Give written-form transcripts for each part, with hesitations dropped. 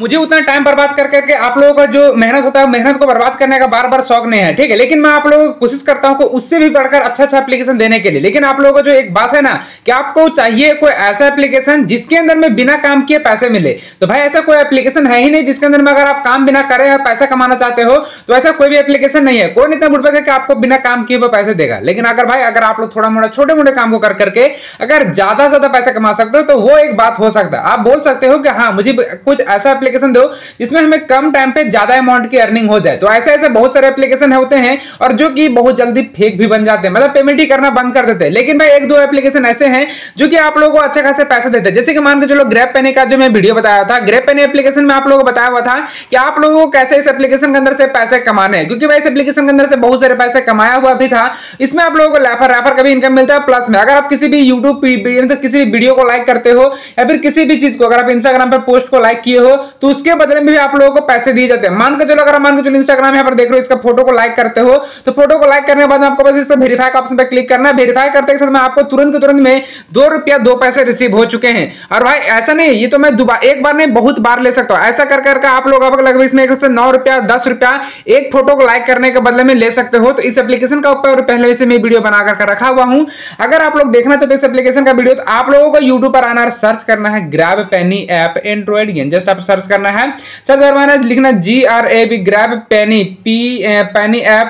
मुझे उतना टाइम बर्बाद कर करके आप लोगों का जो मेहनत होता है मेहनत को बर्बाद करने का बार बार शौक नहीं है, ठीक है। लेकिन मैं आप लोगों को कोशिश करता हूं कि उससे भी बढ़कर अच्छा अच्छा एप्लीकेशन देने के लिए। लेकिन आप लोगों को जो एक बात है ना कि आपको चाहिए कोई ऐसा एप्लीकेशन जिसके अंदर में बिना काम किए पैसे मिले। तो भाई ऐसा कोई एप्लीकेशन है ही नहीं जिसके अंदर में अगर आप काम बिना करे और पैसा कमाना चाहते हो तो ऐसा कोई भी एप्लीकेशन नहीं है। कौन इतना बुड़बक है कि आपको बिना काम किए वो पैसे देगा। लेकिन अगर भाई अगर आप लोग थोड़ा मोड़ा छोटे मोटे काम को कर करके अगर ज्यादा से ज्यादा पैसा कमा सकते हो तो वो एक बात हो सकता है। आप बोल सकते हो कि हाँ मुझे कुछ ऐसा एप्लीकेशन दो जिसमें हमें कम टाइम पे ज्यादा अमाउंट की अर्निंग हो जाए। तो ऐसे ऐसे बहुत सारे एप्लीकेशन होते हैं और जो कि बहुत जल्दी फेक भी बन जाते हैं, मतलब पेमेंट ही करना बंद कर देते हैं। लेकिन भाई एक दो एप्लीकेशन ऐसे हैं जो कि आप लोगों को अच्छे खासे पैसे देते हैं। जैसे कि मान के चलो ग्रैब पेनी का जो मैं वीडियो बताया था, ग्रैब पेनी एप्लीकेशन में आप लोगों को बताया हुआ था कि आप लोगों को कैसे इस एप्लीकेशन के अंदर से पैसे कमाने हैं, क्योंकि भाई इस एप्लीकेशन के अंदर से बहुत सारे पैसे कमाया हुआ भी था। इसमें आप लोगों को रेफर का भी इनकम मिलता है। प्लस में अगर आप किसी भी यूट्यूब किसी भी वीडियो को लाइक करते हो या फिर किसी भी चीज को अगर आप इंस्टाग्राम पर पोस्ट को लाइक किए हो तो उसके बदले में भी आप लोगों को पैसे दिए जाते हैं। मान के चलो अगर मान के चलो इंस्टाग्राम यहाँ पर देख रहे हो, इसका फोटो को लाइक करते हो तो फोटो को लाइक करने के बाद आपको बस इस वेरीफाई का ऑप्शन पर क्लिक करना है। वेरीफाई करते के साथ में आपको तुरंत के तुरंत में ₹2 रिसीव हो चुके हैं। और भाई ऐसा नहीं, ये तो मैं एक बार नहीं बहुत बार ले सकता हूं। ऐसा कर करके आप लोग अब लगभग इसमें ₹9 ₹10 एक फोटो को लाइक करने के बदले में ले सकते हो। तो इस एप्लीकेशन का ऊपर पहले से मैं वीडियो बना कर रखा हुआ हूं। अगर आप लोग देखना चाहते हो इस एप्लीकेशन का वीडियो तो आप लोगों को यूट्यूब पर आना, सर्च करना है grab penny app android game. Just आप सर्च करना है, सर्च करवाना लिखना GRAB grab penny penny app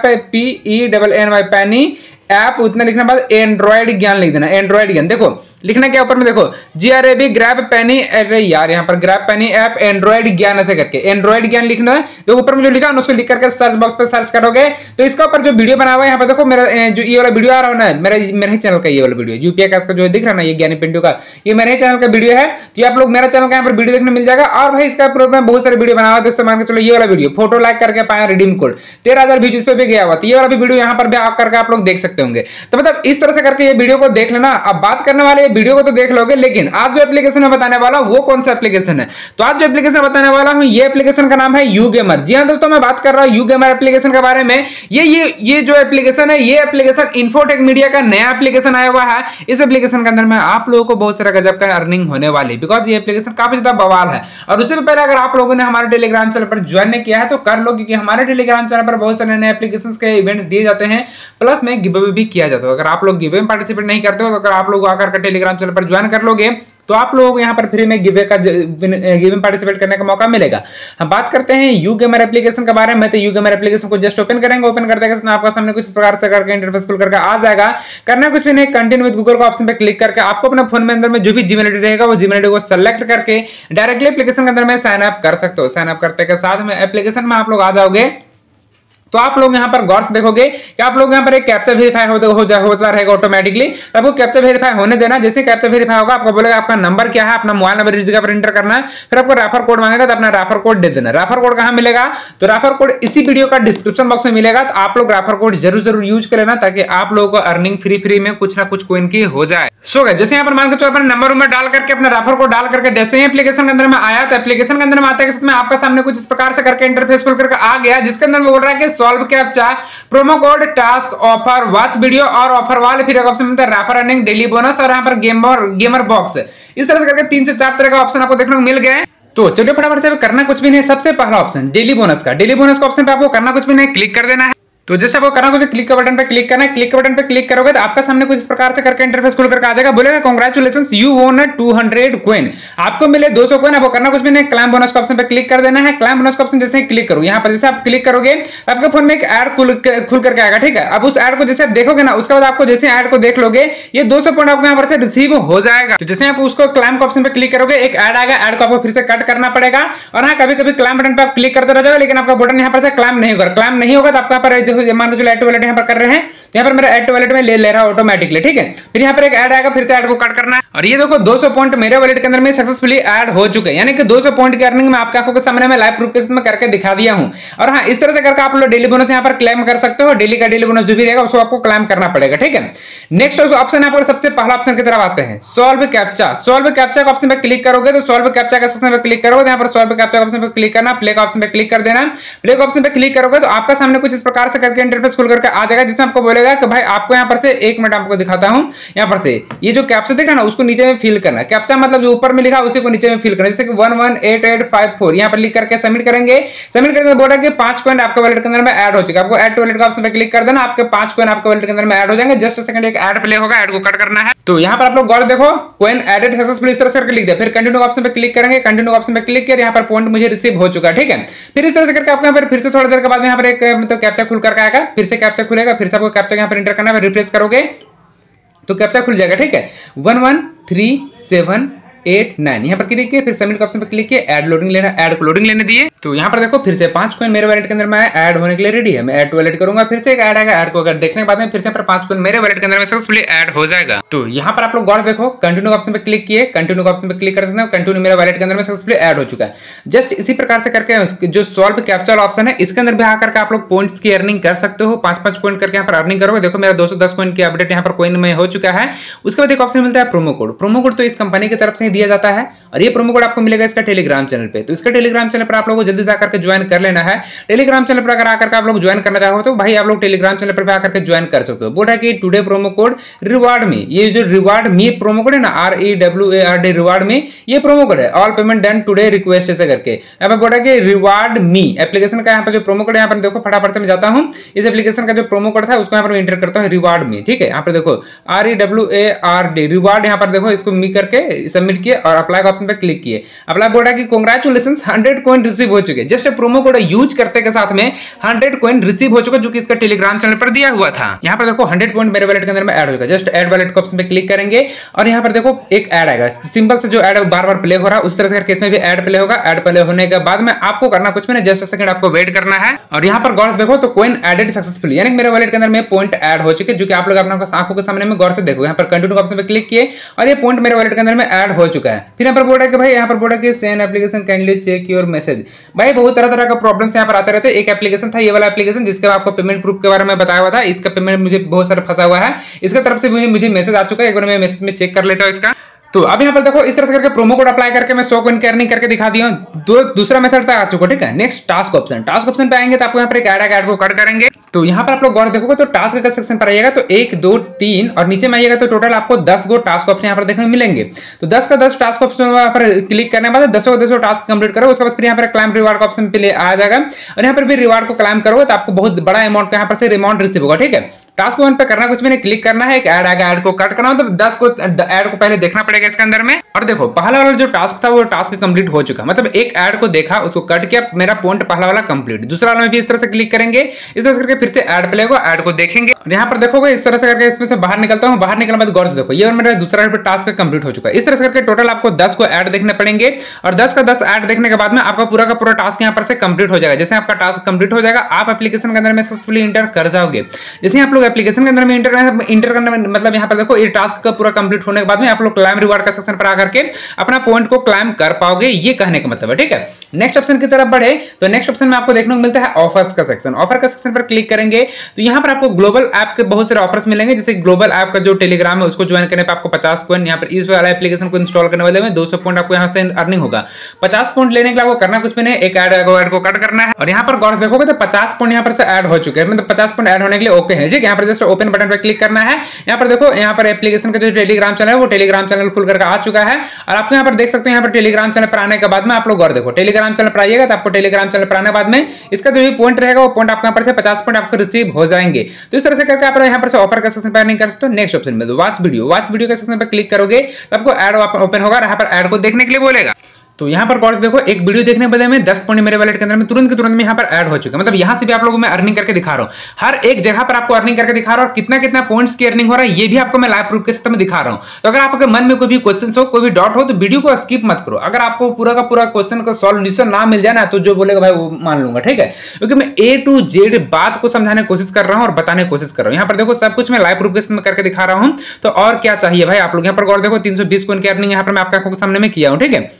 PENNY penny app उतना लिखने के बाद एंड्रॉइड ज्ञान लिख देना। एंड्रॉइड ज्ञान देखो लिखना क्या ऊपर में देखो GRAB ग्रैब पेनी, अरे यार यहाँ पर ग्रैब पेनी ऐप एंड्रॉइड ज्ञान ऐसे करके एंड्रॉइड ज्ञान लिखना है। जो ऊपर में जो लिखा है उसको लिख करके सर्च बॉक्स पे सर्च करोगे तो इसका ऊपर जो वीडियो बना हुआ है यहाँ पर देखो मेरा जो ये वाला वीडियो आ रहा है ना, मेरे ही चैनल का ये वाला वीडियो यूपीआई का जो दिख रहा है ना, ये ज्ञानी पिंटू का, ये मेरे ही चैनल का वीडियो है। तो आप लोग मेरा चैनल का यहाँ पर वीडियो देखने मिल जाएगा। और भाई इसका प्रोग्राम बहुत सारे वीडियो बना हुआ है। दोस्तों मान के चलो ये वाला वीडियो फोटो लाइक करके पाया रिडीम कोड 13,000 व्यूज इस पे भी गया हुआ। तो ये वाला वीडियो यहाँ पर भी आप करके आप लोग देख सकते होंगे। तो मतलब इस तरह से करके ये वीडियो को देख लेना। अब बात करने वाले ये वीडियो को तो देख लोगे, लेकिन आज जो एप्लीकेशन मैं बताने वाला हूं वो कौन सा एप्लीकेशन है। तो आज जो एप्लीकेशन बताने वाला हूं ये एप्लीकेशन का नाम है YouGamer। जी हां दोस्तों, मैं बात कर रहा हूं YouGamer एप्लीकेशन के बारे में। ये जो एप्लीकेशन है ये एप्लीकेशन इन्फोटेक मीडिया का नया एप्लीकेशन आया हुआ है। इस एप्लीकेशन के अंदर में आप लोगों को बहुत सारा गजब का अर्निंग होने वाली, बिकॉज ये एप्लीकेशन काफी ज्यादा बवाल है। और उससे पहले अगर आप लोगों ने हमारे टेलीग्राम चैनल पर ज्वाइन नहीं किया है तो कर लो, क्योंकि हमारे टेलीग्राम चैनल पर बहुत सारे नए एप्लीकेशन के इवेंट्स दिए जाते हैं, प्लस में गिव अवे भी किया जाता है। अगर आप लोग गिव अवे में पार्टिसिपेट नहीं करते हो तो अगर आप लोग आकर के टेलीग्राम चैनल पर ज्वाइन कर लोगे तो आप लोगों को यहाँ पर फ्री में गिव में पार्टिसिपेट करने का मौका मिलेगा। हम बात करते हैं YouGamer एप्लीकेशन के बारे में। तो YouGamer एप्लीकेशन को जस्ट ओपन करेंगे, ओपन करते हैं आपका सामने कुछ इस प्रकार से करके इंटरफेस खुल करके आ जाएगा। करना कुछ भी नहीं, कंटिन्यू विद गूगल का ऑप्शन पे क्लिक करके आपको अपने फोन में अंदर में जो भी जीमेल आईडी रहेगा वो जीमेल आईडी को सेलेक्ट करके डायरेक्टली एप्लीकेशन के अंदर में साइन अप कर सकते हो। साइन अप करते के साथ में एप्लीकेशन में आप लोग आ जाओगे तो आप लोग यहाँ पर गौर से देखोगे कि आप लोग यहाँ पर एक कैप्चा वेरीफाई होता रहेगा ऑटोमेटिकली। तो आपको कैप्चा वेरीफाई होने देना। जैसे कैप्चा वेरीफाई होगा आपको बोलेगा आपका नंबर क्या है, अपना मोबाइल नंबर इस जगह पर एंटर करना है, फिर आपको रेफर कोड मांगेगा तो अपना रेफर कोड दे देना। रेफर कोड कहाँ मिलेगा तो रेफर कोड इसी वीडियो का डिस्क्रिप्शन बॉक्स में मिलेगा। तो आप लोग रेफर कोड जरूर यूज कर लेना ताकि आप लोगों को अर्निंग फ्री में कुछ ना कुछ कोइन की हो जाए। सो गाइस जैसे यहाँ पर मान के चलो अपना नंबर डाल करके अपना रेफर कोड डाल करके जैसे ही एप्लीकेशन के अंदर में आया तो एप्लीकेशन के अंदर में आते के साथ में आपका सामने कुछ इस प्रकार से करके इंटरफेस खुल करके आ गया, जिसके अंदर बोल रहा है कि solve captcha, promo code, task, offer, watch video और ऑफर वाले, फिर ऑप्शन मिलता है रेफर अर्निंग, डेली बोनस और यहाँ पर गेमर बॉक्स। इस तरह से करके 3 से 4 तरह का ऑप्शन आपको देखने को मिल गए। तो चलिए फटाफट से करना कुछ भी नहीं, सबसे पहला ऑप्शन डेली बोनस का। डेली बोनस का ऑप्शन पे आपको करना कुछ भी नहीं, क्लिक कर देना है। तो जैसे आपको करना कुछ क्लिक का बटन पे क्लिक करना है। क्लिक का बटन पे क्लिक करोगे तो आपका सामने कुछ इस प्रकार से करके इंटरफेस खुल करके आ जाएगा। बोलेगा कांग्रेचुलेशंस यू वॉन 200 कॉइन, आपको मिले 200 कॉइन। आपको करना कुछ भी नहीं, क्लाइम बोनस का ऑप्शन पे क्लिक कर देना है। क्लाइम बोनस का ऑप्शन जैसे क्लिक करो, यहाँ पर जैसे आप क्लिक करोगे तो आपके फोन में एक ऐड खुल करके आएगा, ठीक है। अब उस ऐड को जैसे आप देखोगे ना, उसके बाद आपको जैसे ऐड को देख लोगे ये 200 पॉइंट आपको यहाँ पर से रिसीव हो जाएगा। तो जैसे आप उसको क्लाइम का ऑप्शन पे क्लिक करोगे एक ऐड आएगा, ऐड को आपको फिर से कट करना पड़ेगा। और हाँ कभी कभी क्लाइम बटन पे आप क्लिक करते रह जाओगे लेकिन आपका बटन यहाँ पर से क्लाइम नहीं होगा। क्लाइम नहीं होगा तो आपका पर मान लो ऐड टू वॉलेट यहाँ पर कर रहे हैं, यहाँ पर मेरा ऐड टू वॉलेट में ले रहा है ऑटोमेटिकली, ठीक है। फिर यहाँ पर एक ऐड आएगा, फिर से ऐड को कट करना है। और ये देखो 200 पॉइंट मेरे वॉलेट के अंदर में सक्सेसफुली ऐड हो चुके हैं, यानी कि 200 पॉइंट की अर्निंग में आपके आंखों के सामने में लाइव प्रूफ के साथ में करके दिखा दिया हूं। और हाँ इस तरह से करके आप लोग डेली बोनस यहाँ पर क्लेम कर सकते हो। डेली का डेली बोनस जो भी रहेगा उसको आपको क्लेम करना पड़ेगा, ठीक है। नेक्स्ट ऑप्शन यहाँ पर सबसे पहला ऑप्शन की तरफ आते हैं, सॉल्व कैप्चा। सॉल्व कैप्चा का ऑप्शन पे क्लिक करोगे तो सॉल्व कैप्चा का ऑप्शन पे क्लिक करोगे तो यहाँ पर सॉल्व कैप्चा ऑप्शन पे क्लिक करना, प्ले का ऑप्शन पे क्लिक कर देना। प्ले का ऑप्शन पे क्लिक करोगे तो आपका सामने कुछ इस प्रकार से करके इंटरफेस खुल करके आ जाएगा, जिसमें आपको बोलेगा कि भाई आपको यहाँ पर से 1 मिनट आपको दिखाता हूँ। यहाँ पर से ये जो कैप्चा दिख रहा है ना, उसको नीचे में फिल करना। कैप्चा मतलब जो ऊपर में लिखा उसी को नीचे में फिल करना, जैसे कि 118854 यहाँ पर लिख करके सबमिट करेंगे। सबमिट करने के बाद कि 5 कॉइन आपके वॉलेट के अंदर में ऐड हो चुका है। आपको ऐड टू वॉलेट का ऑप्शन पे क्लिक कर देना, आपके 5 कॉइन आपके वॉलेट के अंदर में ऐड हो जाएंगे। जस्ट सेकंड एक ऐड प्ले होगा, ऐड को कट करना है। तो यहाँ पर आप लोग गौर देखो, कॉइन एडेड सक्सेसफुली इस तरह से करके लिख दिया। फिर कंटिन्यू ऑप्शन पे क्लिक करेंगे, कंटिन्यू ऑप्शन पे क्लिक किया, यहाँ पर पॉइंट मुझे रिसीव हो चुका है, ठीक है। फिर इस तरह से करके आपको यहाँ पर फिर से थोड़ी देर के बाद यहाँ पर एक मतलब कैप्चा खुल करके आएगा, फिर से कैप्चा खुलेगा, फिर से आपको कैप्चा यहाँ पर एंटर करना है। रिफ्रेश करोगे तो कैप्चा खुल जाएगा, ठीक है। 11378 यहाँ पर क्लिक किए, फिर सबमिट ऑप्शन पर क्लिक किए, ऐड लोडिंग लेना, ऐड को लोडिंग लेने दिए। तो यहाँ पर देखो फिर से 5 कॉइन मेरे वॉलेट के अंदर में ऐड होने के लिए रेडी है। मैं ऐड टू वॉलेट करूंगा, फिर से एक ऐड आएगा, ऐड को अगर देखने के बाद में फिर से 5 कॉइन मेरे वॉलेट के अंदर में सक्सेसफुली ऐड हो जाएगा। तो यहाँ पर आप लोग गौर देखो, कंटिन्यू ऑप्शन पे क्लिक किए, कंटिन्यू ऑप्शन पे क्लिक कर सकते हैं, कंटिन्यू मेरे वॉलेट के अंदर में सक्सेसफुली ऐड हो चुका है। जस्ट इसी प्रकार से करके जो सॉल्व कैप्चा ऑप्शन है, इसके अंदर भी आकर के आप लोग पॉइंट्स की अर्निंग कर सकते हो। 5-5 कॉइन करके यहाँ पर अर्निंग करोगे। देखो मेरा 210 कॉइन की अपडेट यहाँ पर कॉइन में हो चुका है। उसके बाद एक ऑप्शन मिलता है प्रोमो कोड। प्रोमो कोड तो इस कंपनी की तरफ से दिया जाता है और ये प्रोमो कोड आपको मिलेगा इसका टेलीग्राम चैनल पे। तो इसका टेलीग्राम चैनल पर आप लोगों को जल्दी से आकर के ज्वाइन कर लेना है। टेलीग्राम चैनल पर अगर आकर के आप लोग ज्वाइन करना चाहो तो भाई आप लोग टेलीग्राम चैनल पर आकर के ज्वाइन कर सकते हो। बोल रहा है कि टुडे प्रोमो कोड रिवार्ड में, ये जो रिवार्ड मी प्रोमो कोड है ना, REWARD रिवार्ड में, ये प्रोमो कोड है। All payment done today request ऐसे करके यहाँ पर बोल रहा है कि रिवार्ड मी एप्लीकेशन का यहाँ पर जो प्रोमो कोड है, यहाँ पर देखो फटाफट से मैं जाता हूँ, इस एप्लीकेशन का जो प्रोमो कोड था उसको यहाँ पर एंटर करता हूँ, रिवार्ड मी, ठीक है। यहाँ पर देखो REWARD रिवार्ड, यहाँ पर देखो इसको मी करके सबमिट किए और अप्लाई का ऑप्शन पे क्लिक किए। अप्लाई बोल रहा है कि कांग्रेचुलेशंस 100 कॉइन रिसीव हो चुके। जस्ट प्रोमो कोड यूज करते के साथ में 100 कॉइन रिसीव हो चुका, जो कि इसका टेलीग्राम चैनल पर दिया हुआ था। यहाँ पर देखो 100 पॉइंट मेरे वॉलेट के अंदर में ऐड होगा। जस्ट ऐड वॉलेट के ऑप्शन पे क्लिक करेंगे और यहाँ पर देखो एक ऐड आएगा, सिंपल से जो ऐड बार बार प्ले हो रहा है उस तरह से करके इसमें भी ऐड प्ले होगा। ऐड प्ले होने के बाद में आपको करना कुछ भी नहीं, जस्ट सेकंड आपको वेट करना है। और यहाँ पर गौर से देखो तो कॉइन एडेड सक्सेसफुली, यानी मेरे वॉलेट के अंदर में पॉइंट ऐड हो चुके, जो कि आप लोग अपना आंखों के सामने में गौर से देखो। यहाँ पर कंटिन्यू ऑप्शन पे क्लिक किए और ये पॉइंट मेरे वॉलेट के अंदर में ऐड हो चुका है। फिर यहाँ पर बोल रहा है कि भाई यहाँ पर बोल रहा है कि send application kindly check your message. भाई बहुत तरह का प्रॉब्लम्स यहाँ पर आते रहते हैं। एक एप्लीकेशन था, ये वाला एप्लीकेशन, जिसका आपको पेमेंट प्रूफ के बारे में बताया हुआ था। इसका पेमेंट मुझे बहुत सारा फंसा हुआ है, इसका तरफ से मुझे मैसेज आ चुका है। एक बार मैं मैसेज में चेक कर लेता हूँ इसका। तो अब यहाँ पर देखो इस तरह से करके प्रोमो कोड अप्लाई करके मैं 100 कॉइन की अर्निंग करके दिखा दिया हूँ। दूसरा मेथड तक आ चुका, ठीक है। Next task option, task option पे आएंगे तो आपको यहाँ पर एक ऐड को कट करेंगे। तो यहाँ पर आप लोग गौर देखोगे तो टास्क का सेक्शन पर आइएगा तो 1 2 3 और नीचे में आइएगा तो टोटल आपको 10 गो टास्क ऑप्शन यहाँ पर देखने मिलेंगे। तो 10 का 10 टास्क ऑप्शन पर क्लिक करने के बाद 10 टास्क कंप्लीट करो। उसके बाद फिर यहाँ पर क्लाइम रिवार्ड का ऑप्शन पे आ जाएगा और यहाँ पर भी रिवार्ड को क्लाइम करोगे तो आपको बहुत बड़ा अमाउंट का यहाँ पर से अमाउंट रिसीव होगा, ठीक है। टास्क वन पे करना कुछ भी नहीं, क्लिक करना है, एक ऐड आएगा, ऐड को कट करना हो तो 10 को ऐड को पहले देखना पड़ेगा इसके अंदर में। और देखो पहला वाला जो टास्क था वो टास्क कंप्लीट हो चुका, मतलब एक ऐड को देखा, उसको कट किया, मेरा पॉइंट पहला वाला कंप्लीट। दूसरा वाला में भी इस तरह से क्लिक करेंगे, इस तरह से करके फिर से ऐड प्ले होगा, ऐड को देखेंगे। यहाँ पर देखोगे इस तरह से करके इसमें से बाहर निकलता हूँ। बाहर निकलने बाद गौर से देखो ये मेरा दूसरा टास्क कंप्लीट हो चुका है। इस तरह से करके टोटल आपको 10 को ऐड देखने पड़ेंगे और 10 का 10 ऐड देखने के बाद में आपका पूरा का पूरा टास्क यहाँ पर से कंप्लीट हो जाएगा। जैसे आपका टास्क कंप्लीट हो जाएगा, आप एप्लीकेशन के अंदर में सक्सेसफुली इंटर कर जाओगे। जैसे आप लोग एप्लीकेशन के अंदर में इंटर करने में मतलब यहाँ पर देखो ये टास्क का पूरा कंप्लीट होने के बाद में आप लोग क्लाइम रिवार्ड का सेक्शन पर आकर के अपना पॉइंट को क्लाइम कर पाओगे, ये कहने का मतलब है, ठीक है। नेक्स्ट ऑप्शन की तरफ बढ़े तो नेक्स्ट ऑप्शन में आपको देखने को मिलता है ऑफर्स का सेक्शन। ऑफर का सेक्शन पर क्लिक करेंगे तो यहाँ पर आपको ग्लोबल ऐप के बहुत सारे ऑफर्स मिलेंगे। जैसे ग्लोबल ऐप का जो टेलीग्राम है उसको ज्वाइन करने पर आपको 50 कॉइन, यहाँ पर इस वाला एप्लीकेशन को इंस्टॉल करने वाले में 200 पॉइंट आपको यहाँ से अर्निंग होगा। 50 पॉइंट लेने के लिए आपको करना कुछ भी नहीं, एक ऐड को कट करना है और यहाँ पर गौर देखोगे तो 50 पॉइंट यहाँ पर से ऐड हो चुके हैं, मतलब 50 पॉइंट ऐड होने के लिए ओके है, ठीक है। यहाँ पर जस्ट ओपन बटन पर क्लिक करना है। यहाँ पर देखो यहाँ पर एप्लीकेशन का जो टेलीग्राम चैनल है वो टेलीग्राम चैनल खुल करके आ चुका है और आपको यहाँ पर देख सकते हो। यहाँ पर टेलीग्राम चैनल पर आने के बाद में आप लोग और देखो टेलीग्राम चैनल पर आइएगा तो आपको टेलीग्राम चैनल पर आने बाद में इसका जो भी पॉइंट रहेगा वो पॉइंट आपको यहाँ पर से 50 पॉइंट आपको रिसीव हो जाएंगे। तो इस तरह से करके आप यहाँ पर से ऑफर का सेक्शन पर नहीं कर सकते। नेक्स्ट ऑप्शन में वॉच वीडियो के सेक्शन पर क्लिक करोगे तो आपको ऐड ओपन होगा, यहाँ पर ऐड को देखने के लिए बोलेगा। तो यहाँ पर गौर से देखो एक वीडियो देखने के बदले में 10 पॉइंट मेरे वॉलेट के अंदर में तुरंत के तुरंत में यहाँ पर ऐड हो चुका है। मतलब यहाँ से भी आप लोगों को मैं अर्निंग करके दिखा रहा हूँ, हर एक जगह पर आपको अर्निंग करके दिखा रहा हूँ। कितना कितना पॉइंट्स की अर्निंग हो रहा है ये भी आपको मैं लाइव प्रूफ के साथ में दिखा रहा हूँ। तो अगर आपके मन में कोई भी क्वेश्चन हो, कोई भी डाउट हो तो वीडियो को स्किप मत करो। अगर आपको पूरा का पूरा क्वेश्चन का सॉल्यूशन ना मिल जाए ना तो जो बोलेगा भाई वो मान लूंगा, ठीक है। क्योंकि मैं A to Z बात को समझाने की कोशिश कर रहा हूँ और बताने की कोशिश कर रहा हूँ। यहाँ पर देखो सब कुछ मैं लाइव प्रूफ के साथ में करके दिखा रहा हूँ। तो और क्या चाहिए भाई आप लोग। यहाँ पर गौर देखो 320 कॉइन की अर्निंग यहाँ पर मैं आपके आंखों के सामने में किया हूँ, ठीक है। नेक्स्ट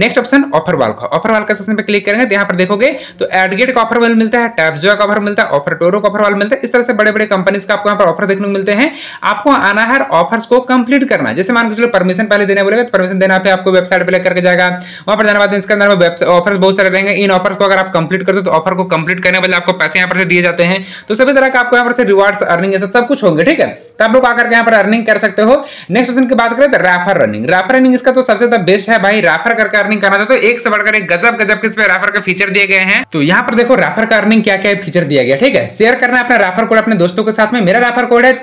नेक्स्ट ऑप्शन ऑफर वाल का, ऑफर वाल का सेक्शन पे क्लिक करेंगे तो यहाँ पर देखोगे तो एडगेट का ऑफर वाल मिलता है, टैब्सजॉय का ऑफर मिलता है, ऑफर टोरो का ऑफर वाल मिलता है। इस तरह से बड़े बड़े कंपनीज का आपको यहाँ पर ऑफर देखने को मिलते हैं। आपको आना है ऑफर्स को कंप्लीट करना। जैसे मान के चलो परमिशन पहले देने बोलेगा तो परमिशन देना पे आपको वेबसाइट पे लेकर के जाएगा। वहां पर जाने बाद इसके अंदर में ऑफर्स बहुत सारे रहेंगे। इन ऑफर्स को अगर आप कंप्लीट करते हो तो ऑफर को कंप्लीट करने के बाद आपको पैसे यहाँ पर से दिए जाते हैं। तो सभी तरह का आपको यहाँ पर से रिवार्ड्स, अर्निंग सब कुछ होंगे, ठीक है। तो आप लोग आकर के यहाँ पर अर्निंग कर सकते हो। नेक्स्ट ऑप्शन की बात करें तो रेफर रनिंग। रेफर रनिंग इसका तो सबसे बेस्ट है भाई। रेफर करके अर्निंग करना चाहते हो एक से बढ़कर एक गजब के इसमें रेफर के फीचर दिए गए हैं। तो यहाँ पर देखो रेफर का अर्निंग क्या क्या फीचर दिया गया, ठीक है। शेयर करना है अपना रेफर कोड अपने दोस्तों के साथ में। मेरा रेफर कोड है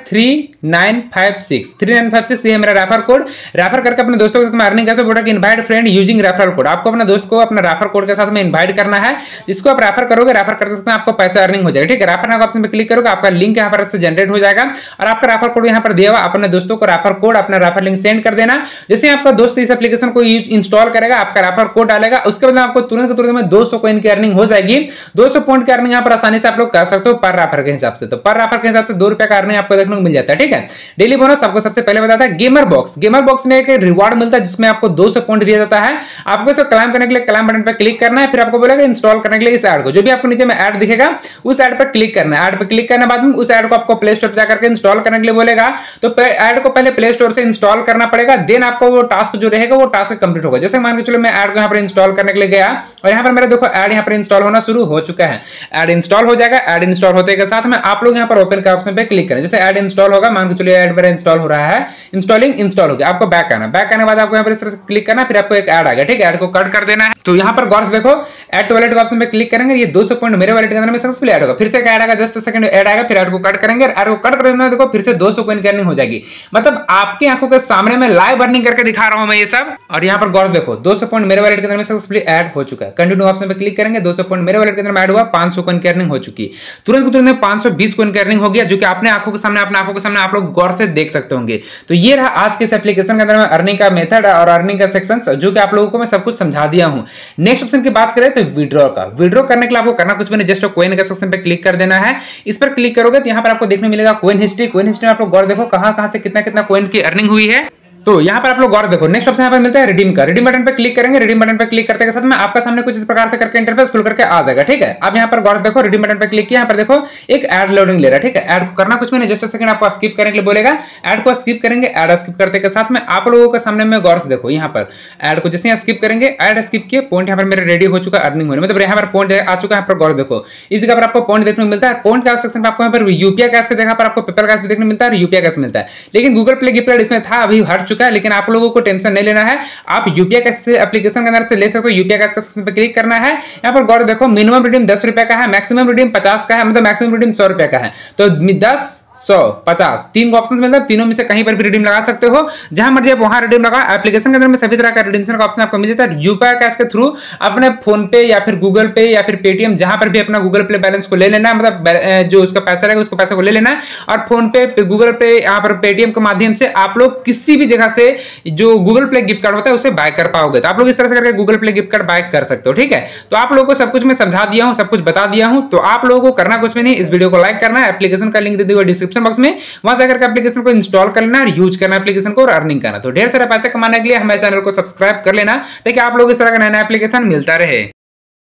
3956 ये है मेरा रेफर कोड। रेफर करके अपने दोस्तों के साथ में अर्निंग कैसे बोला कि invite friend using refer code. आपको अपने दोस्त को अपना रेफर कोड के साथ में इनवाइट करना है। जिसको आप रेफर करोगे, रेफर करते समय आपको पैसा अर्निंग हो जाएगा, ठीक है। रेफर ऑप्शन पे क्लिक करोगे, आपका लिंक यहाँ पर से जनरेट हो जाएगा और आपका रेफर कोड यहाँ पर दिया हुआ। अपने दोस्तों को रेफर कोड, अपना रेफर लिंक सेंड कर देना। जैसे आपका दोस्त इस एप्लीकेशन को इंस्टॉल करेगा, आपका रेफर कोड डालेगा, उसके बाद आपको तुरंत में 200 कॉइन की अर्निंग हो जाएगी। 200 पॉइंट की अर्निंग यहाँ पर आसानी से आप लोग कर सकते हो पर रेफर के हिसाब से। तो पर रेफर के हिसाब से 2 रुपए का अर्निंग आपको देखने को मिल जाता है, ठीक है। डेली बोनस आपको सबसे पहले बताता है गेमर बॉक्स। गेमर बॉक्स में एक रिवार्ड मिलता है जिसमें आपको 200 पॉइंट दिया जाता है। आपको इसे क्लाइम करने के लिए क्लाइम बटन पर क्लिक करना है। फिर आपको बोलेगा इंस्टॉल करने के लिए इस ऐड को, जो भी आपको नीचे में ऐड दिखेगा उस ऐड पर क्लिक करना है। ऐड पर क्लिक करने बाद में उस ऐड को आपको प्ले स्टोर पर जाकर के इंस्टॉल करने के लिए बोलेगा। तो ऐड को पहले प्ले स्टोर से इंस्टॉल करना पड़ेगा, देन आपको वो टास्क जो रहेगा वो टास्क कंप्लीट होगा। जैसे मान के चलो मैं ऐड को यहाँ पर इंस्टॉल करने के लिए गया और यहाँ पर मेरा देखो ऐड यहाँ पर इंस्टॉल होना शुरू हो चुका है। ऐड इंस्टॉल हो जाएगा। ऐड इंस्टॉल होते के साथ में आप लोग यहाँ पर ओपन का ऑप्शन पे क्लिक करें। जैसे ऐड इंस्टॉल होगा, मान के चलिए ऐड मेरा इंस्टॉल हो रहा है, इंस्टॉलिंग इंस्टॉल हो गया। आपको बैक करना, बैक करने के बाद आपको यहाँ पर इस तरह से क्लिक करना, फिर आपको एक ऐड आ गया, ठीक है। ऐड को कट कर देना है। तो यहाँ पर गौर से देखो ऐड टू वॉलेट का ऑप्शन पे क्लिक करेंगे, ये 200 पॉइंट मेरे वॉलेट के अंदर में सक्सेसफुली ऐड होगा। फिर से एक ऐड आएगा, जस्ट सेकंड ऐड आएगा, फिर ऐड को कट करेंगे। ऐड को कट कर देना, देखो फिर से 200 कॉइन की अर्निंग हो जाएगी। मतलब आपकी आंखों के सामने में लाइव अर्निंग करके दिखा रहा हूं मैं ये सब। और यहाँ पर गौर देखो 200 पॉइंट मेरे वॉलेट के अंदर में सक्सेसफुली ऐड हो चुका है। कंटिन्यू ऑप्शन पे क्लिक करेंगे, 200 पॉइंट मेरे वॉलेट के अंदर में ऐड हुआ, 500 कॉइन की अर्निंग हो चुकी। तुरंत 520 कॉइन की अर्निंग हो गया, जो कि अपने आंखों के सामने, अपने आंखों के सामने आप लोग गौर से देख सकते होंगे। तो ये रहा आज के इस एप्लीकेशन के अंदर में अर्निंग का मेथड और अर्निंग का सेक्शन, जो कि आप लोगों को मैं सब कुछ समझा दिया हूं। नेक्स्ट ऑप्शन की बात करें तो विड्रॉ का। विड्रॉ करने के लिए आपको करना कुछ भी नहीं, जस्ट कॉइन का सेक्शन पे क्लिक कर देना है। इस पर क्लिक करोगे तो यहाँ पर आपको देखने मिलेगा कॉइन हिस्ट्री। कॉइन हिस्ट्री में आप लोग गौर देखो कहां से कितना कॉइन की अर्निंग हुई है। तो यहाँ पर आप लोग गौर देखो नेक्स्ट ऑप्शन यहाँ पर मिलता है रिडीम का। रिडीम बटन पे क्लिक करेंगे। रिडीम बटन पे क्लिक करते के साथ में आपका सामने कुछ इस प्रकार से करके इंटरफेस खुल करके आ जाएगा, ठीक है। अब यहाँ पर गौर देखो रिडीम बटन पे क्लिक किया, यहाँ पर देखो एक ऐड लोडिंग ले रहा है, ठीक है। ऐड को करना कुछ भी नहीं, जस्ट सेकंड आपको स्किप करने के लिए बोलेगा। ऐड को स्किप करेंगे। ऐड स्किप करते के साथ में आप लोगों के सामने में गौर से देखो यहाँ पर ऐड को जैसे स्किप करेंगे, ऐड स्किप किए, पॉइंट यहाँ पर मेरे रेडी हो चुका अर्निंग होने, मतलब यहाँ पर पॉइंट आ चुका है। यहाँ पर गौर देखो इस जगह पर आपको पॉइंट देखने को मिलता है। पॉइंट का सेक्शन पे आपको यहाँ पर यूपीआई कैश की जगह पर आपको पेपर कैश भी देखने मिलता है और यूपीआई कैश मिलता है। लेकिन गूगल प्ले गिफ्ट कार्ड इसमें था, अभी हट चुका है। लेकिन आप लोगों को टेंशन नहीं लेना है, आप यूपीआई कैश से एप्लीकेशन के अंदर से ले सकते हो। यूपीआई कैश का सेक्शन पे क्लिक करना है। यहाँ पर गौर देखो मिनिमम रिडीम 10 रुपए का है, मैक्सिमम रिडीम 50 का है, मतलब मैक्सिमम रिडीम 100 रुपए का है। तो 10, 100, 50 तीन ऑप्शन मिलता है। तीनों में से कहीं पर भी रिडीम लगा सकते हो, जहां मर्जी आप वहां रिडीम लगा। एप्लीकेशन के अंदर में सभी तरह का रिडीम्शन का ऑप्शन आपको मिल जाता है। यूपीआई कैश के थ्रू अपने फोन पे या फिर गूगल पे या फिर पेटीएम, जहां पर भी अपना गूगल प्ले बैलेंस को ले लेना है, मतलब जो उसका पैसा रहेगा उसको पैसे को ले लेना है। और फोन पे, गूगल पे, यहाँ पर पेटीएम के माध्यम से आप लोग किसी भी जगह से जो गूगल प्ले गिफ्ट कार्ड होता है उसे बाय कर पाओगे। तो आप लोग इस तरह से करके Google play gift card buy कर सकते हो, ठीक है। तो आप लोगों को सब कुछ मैं समझा दिया हूं, सब कुछ बता दिया हूं। तो आप लोगों को करना कुछ भी नहीं, इस वीडियो को लाइक करना है, एप्लीकेशन का लिंक दे दिया डिस्क्रिप्शन बॉक्स में, वहां जाकर के एप्लीकेशन को इंस्टॉल कर लेना और यूज करना एप्लीकेशन को और अर्निंग करना। तो ढेर सारे पैसे कमाने के लिए हमारे चैनल को सब्सक्राइब कर लेना, ताकि आप लोग इस तरह का नया एप्लीकेशन मिलता रहे।